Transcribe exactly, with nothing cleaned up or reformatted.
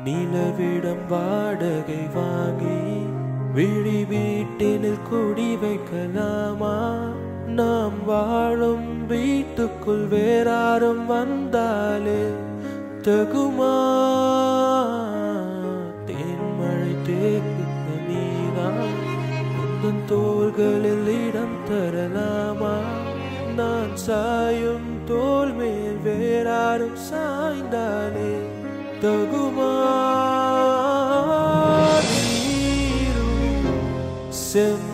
நிலவிடம் வாடகை வாங்கி விழி வீட்டினில் குடி வைக்கலாமா? நாம் வாழும் வீட்டுக்குள் வேறாரும் வந்தாலே தகுமா? தேன்மழை தேக்குத்த நீதான் உந்தன் தோள்களில் இடம் தரலாமா? நான் சாயும் தோல் மேல் வேறாரும் சாய்ந்தாலே தகுமா? நீரும் செம்